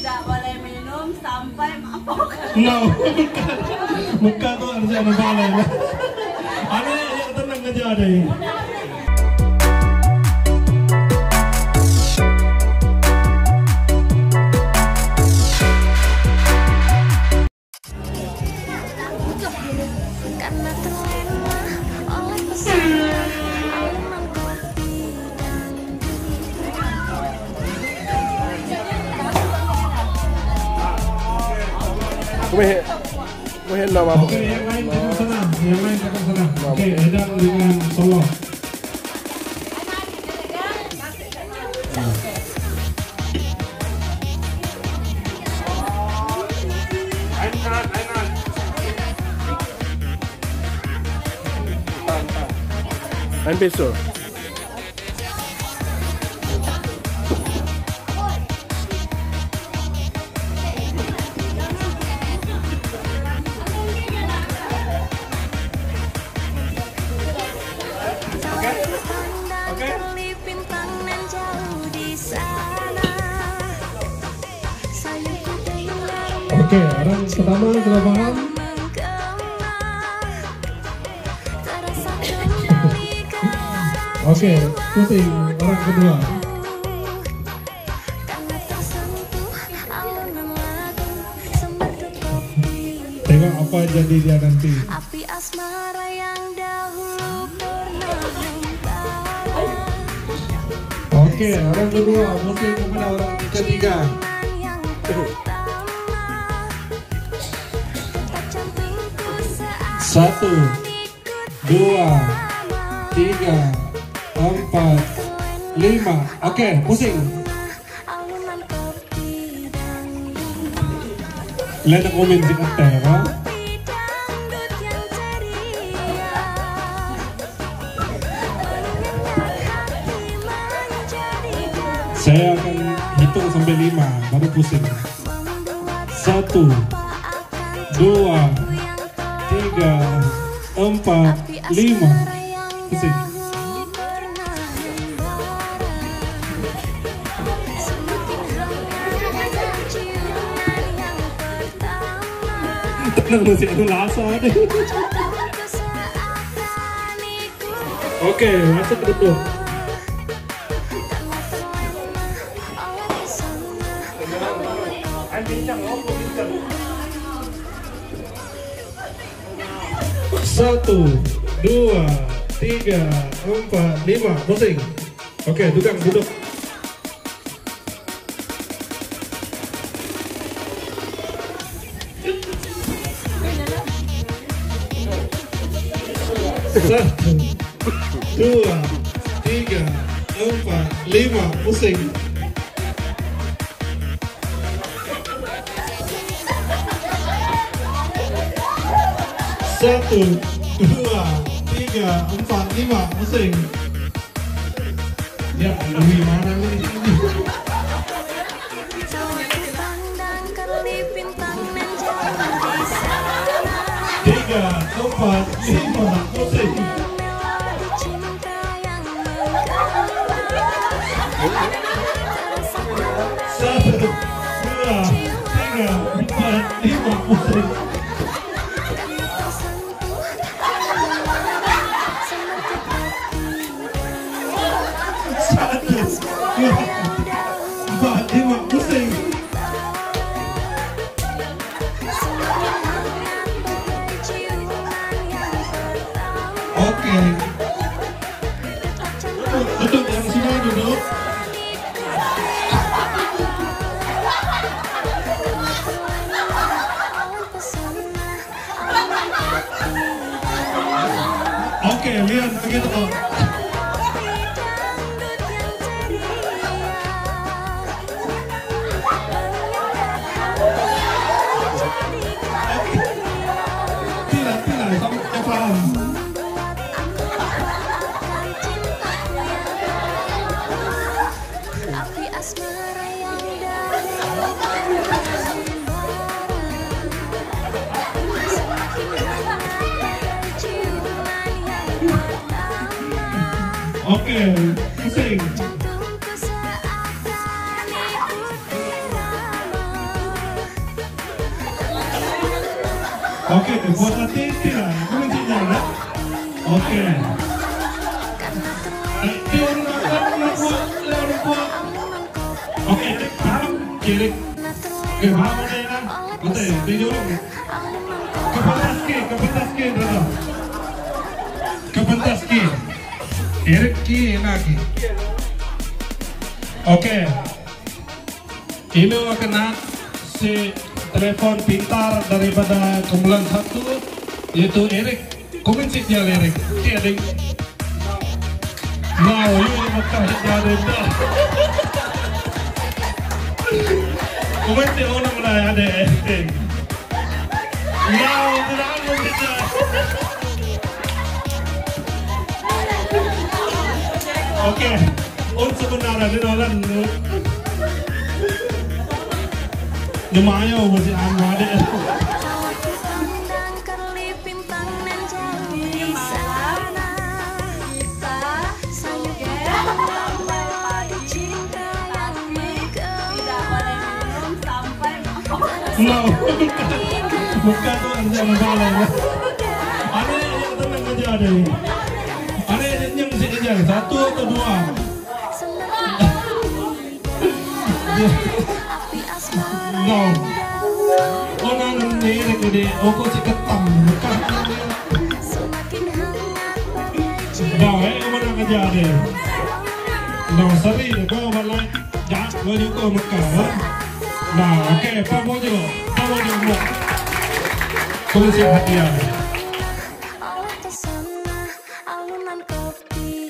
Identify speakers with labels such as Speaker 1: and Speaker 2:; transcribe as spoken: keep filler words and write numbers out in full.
Speaker 1: tidak boleh minum sampai mabok.
Speaker 2: No, muka tuh harusnya ada balai. Ada yang tenang aja ada ini.
Speaker 3: Karena terlena oleh pesona alunan kopi dan
Speaker 4: Kumain, kumain nama.
Speaker 2: Oke, yang lain datang sana, yang lain datang sana. Oke, Edang dengan Solo.
Speaker 4: Ainan, Ainan. Ain peso.
Speaker 2: Oke, orang pertama sudah paham? Oke, pusing orang kedua. Tengok apa jadi dia nanti.
Speaker 3: Api asmara yang dahulu pernah membara.
Speaker 2: Oke, orang kedua pusing kepada orang ketiga.
Speaker 3: Yang pertama tercampingku saat
Speaker 2: Satu, dua, tiga, empat, lima. Oke, pusing.
Speaker 3: alunan kopi dan
Speaker 2: Lena komen si Katera.
Speaker 3: kopi dangdut yang ceria menyengat hati menjadi damai.
Speaker 2: Saya akan hitung sampai lima, baru pusing.
Speaker 3: Membuat
Speaker 2: Satu,
Speaker 3: akan
Speaker 2: dua,
Speaker 3: cintaku yang
Speaker 2: tiga, empat, lima. Pusing.
Speaker 3: dahulu pernah membara. Semakin hangat ciuman yang pertama.
Speaker 2: Tenang masih ada lasa deh.
Speaker 3: Seakan ikut
Speaker 2: Oke, masuk dulu.
Speaker 3: karena terlena oleh pesona.
Speaker 4: Ain bincang, oh bincang.
Speaker 2: Satu, dua, tiga, empat, lima. Pusing. Oke, duduk, duduk. Satu, dua, tiga, empat, lima. Pusing. Satu, dua, tiga, empat, lima. Pusing. Ya, lebih mana nih?
Speaker 3: Pandang kerlip bintang menjadi di sana.
Speaker 2: Tiga, empat, lima. Pusing.
Speaker 3: Melodi cinta yang menggema. Terasakan
Speaker 2: Satu, dua, tiga, empat, lima. Pusing.
Speaker 3: karena tersentuh alunan semakin hati.
Speaker 2: Satu, dua, empat, lima. Pusing.
Speaker 3: Semakin hangat bagai ciuman yang pertama.
Speaker 2: Oke. Duduk yang semua duduk. Oke, lihat begitu kok. Tidak, tidak, kamu tidak paham.
Speaker 3: Api asmara yang dahulu pernah membara. Semakin hangat bagai ciuman yang pertama.
Speaker 2: Oke, pusing.
Speaker 3: Jantungku seakan ikut irama
Speaker 2: Oke, buat hati-hati lah. Kuncinya lah. Oke. Tiun makan buat lewat buat. Oke, paham kiri. Oke, paham ada ya? Betul, dijorong. Kepentas ki, kepentas ki, brother. Kepentas ki. Erik ki lagi. Oke. Ini kena si telepon pintar daripada kumpulan satu, yaitu Erik. Komensit dia Erik. Dia ding. Now you Mekah jadi dah. Komensit orang mulai ada Erik. Now tidak ada kita. Oke, untuk sebenarnya di dalam Lumayan masih anu ada. No, bukan tuh anda masalah. Ada yang tenang aja ada. Ada yang mesti aja satu atau dua. No, orang ini gede, aku si ketam, bukan. Nah, eh, mana kerja deh? Nah, sorry, kau malah jahat, kau juga Mekah. Nah, oke, apa mau juga, apa mau juga, kau siap hadiah.
Speaker 3: Oleh kesana, alunan kopi.